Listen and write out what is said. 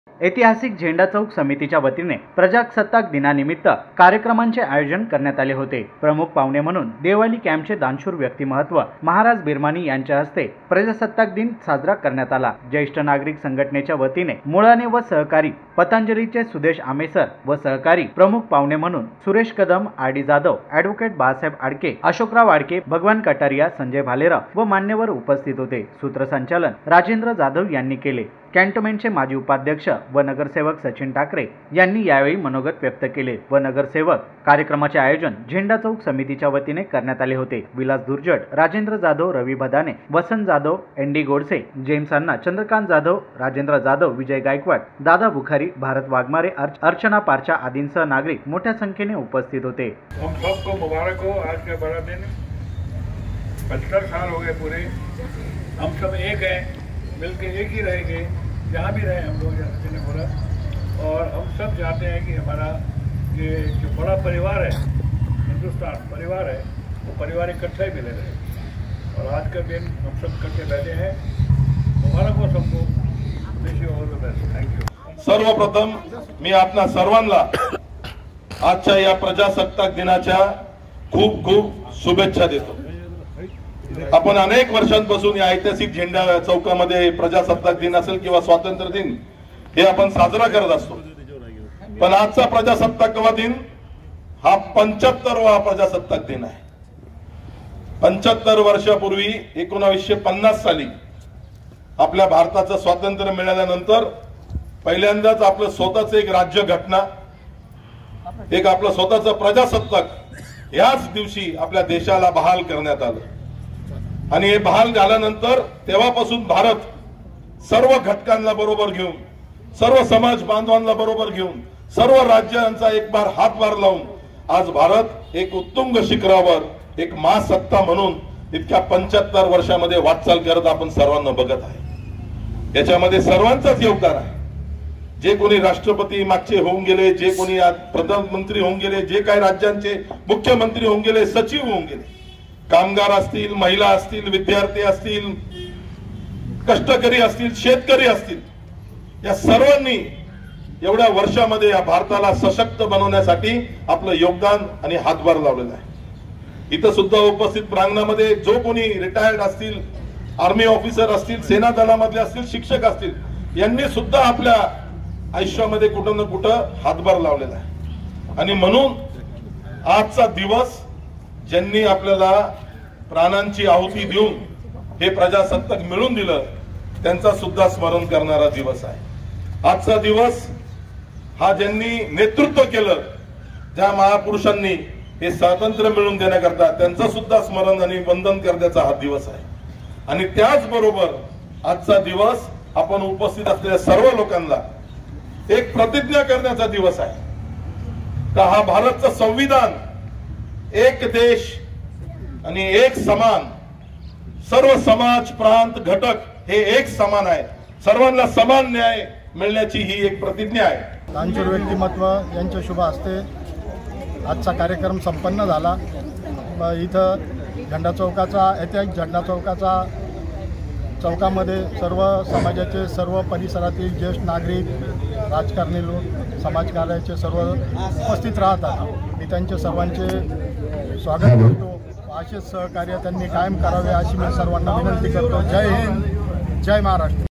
ऐतिहासिक झेंडा चौक समितीच्या वतीने प्रजासत्ताक दिनानिमित्त कार्यक्रमांचे आयोजन करण्यात आले होते। प्रमुख पाहुणे म्हणून देवळी कॅम्पचे दानशूर व्यक्तिमत्व महाराज बिरमानी यांच्या हस्ते प्रजासत्ताक दिन साजरा करण्यात आला। ज्येष्ठ नागरिक संघटनेच्या वतीने मुळाने व सहकारी पतंजलीचे सुदेश आमेसर व सहकारी प्रमुख पाहुणे म्हणून सुरेश कदम, आर.डी. जाधव, ॲडव्होकेट बाळासाहेब आडके, अशोकराव आडके, भगवान कटारिया, संजय भालेराव व मान्यवर उपस्थित होते। सूत्रसंचालन राजेंद्र जाधव यांनी केले। कॅन्टोन्मेंटचे माजी उपाध्यक्ष व नगरसेवक सचिन ठाकरे यांनी यावेळी मनोगत व्यक्त केले व नगरसेवक कार्यक्रमाचे आयोजन झेंडा चौक समितीच्या वतीने करण्यात आले होते। विलास दुर्जट, राजेंद्र जाधव, रवी भदाने, वसंत जाधव, एन.डी. गोडसे, जेम्स अन्ना, चंद्रकांत जाधव, राजेंद्र जाधव, विजय गायकवाड, दादा बुखारी, भारत वाघमारे, अर्चना पारचा आदींसह नागरिक मोठ्या संख्येने उपस्थित होते। हम सबको मुबारक हो, आज का बड़ा दिन। 75 साल हो गए पूरे, हम सब एक हैं, मिलके एक ही रहेंगे, जहाँ भी रहे हम लोग, जैसे ने बोला। और हम सब चाहते हैं कि हमारा ये जो बड़ा परिवार है, हिंदुस्तान परिवार है, वो परिवार इकट्ठा ही मिले रहे। और आज का दिन हम सब इकट्ठे बैठे हैं। मुबारक हो सबको, wish you all the best. Thank you. सर्वप्रथम मी आपल्या सर्वांना आजच्या या प्रजासत्ताक दिनाच्या खूप खूप शुभेच्छा देतो। आपण अनेक वर्षांपासून या ऐतिहासिक झेंडा चौकामध्ये प्रजासत्ताक दिन असेल किंवा स्वातंत्र्य दिन हे आपण साजरा करत असतो, पण आजचा प्रजासत्ताक दिन हा 75वा प्रजासत्ताक दिन आहे। 75 वर्षापूर्वी 1950 साली आपल्या भारताचं स्वातंत्र्य मिळाल्यानंतर पहिल्यांदाच आपलं स्वतःचं एक राज्य घटना, एक आपलं स्वतःचं प्रजासत्ताक याच दिवशी आपल्या देशाला बहाल करण्यात आलं। आणि हे बहाल झाल्यानंतर तेव्हापासून भारत सर्व घटकांना बरोबर घेऊन, सर्व समाज बांधवांना बरोबर घेऊन, सर्व राज्यांचा एक बार हातभार लावून आज भारत एक उत्तुंग शिखरावर एक महासत्ता म्हणून इतक्या 75 वर्षामध्ये वाटचाल करत आपण सर्वांना बघत आहे। याच्यामध्ये सर्वांचंच योगदान आहे। जे कोणी राष्ट्रपती मागचे होऊन गेले, जे कोणी आज प्रधानमंत्री होऊन गेले, जे काही राज्यांचे मुख्यमंत्री होऊन गेले, सचिव होऊन गेले, कामगार असतील, महिला असतील, विद्यार्थी असतील, कष्टकरी असतील, शेतकरी असतील, या सर्वांनी एवढ्या वर्षामध्ये या भारताला सशक्त बनवण्यासाठी आपलं योगदान आणि हातभार लावलेला आहे। इथं सुद्धा उपस्थित प्रांगणामध्ये जो कोणी रिटायर्ड असतील, आर्मी ऑफिसर असतील, सेना दलामधले असतील, शिक्षक असतील, यांनी सुद्धा आपल्या आयुष्यामध्ये कुठं ना कुठं हातभार लावलेला आहे। आणि म्हणून आजचा दिवस ज्यांनी आपल्याला प्राणांची आहुती देऊन हे प्रजासत्ताक मिळवून दिलं, त्यांचा सुद्धा स्मरण करणारा दिवस आहे। आजचा दिवस हा ज्यांनी नेतृत्व केलं, ज्या महापुरुषांनी हे स्वातंत्र्य मिळवून देण्याकरता, त्यांचं सुद्धा स्मरण आणि वंदन करण्याचा हा दिवस आहे। आणि त्याचबरोबर आजचा दिवस आपण उपस्थित असलेल्या सर्व लोकांना एक प्रतिज्ञा करण्याचा दिवस आहे का हा भारतचं संविधान एक देश आणि एक समान, सर्व समाज प्रांत घटक हे एक समान आहे, सर्वांना समान न्याय मिळण्याची ही एक प्रतिज्ञा आहे। दानशूर व्यक्तिमत्व यांच्या शुभ हस्ते आजचा कार्यक्रम संपन्न झाला। इथं झेंडा चौकाचा, ऐतिहासिक झेंडा चौकामध्ये सर्व समाजाचे, सर्व परिसरातील ज्येष्ठ नागरिक, राजकारणी लोक, समाजकार्याचे सर्व उपस्थित राहतात। मी त्यांचे सर्वांचे स्वागत करतो। असेच सहकार्य त्यांनी कायम करावे अशी मी सर्वांना विनंती करतो। जय हिंद, जय महाराष्ट्र।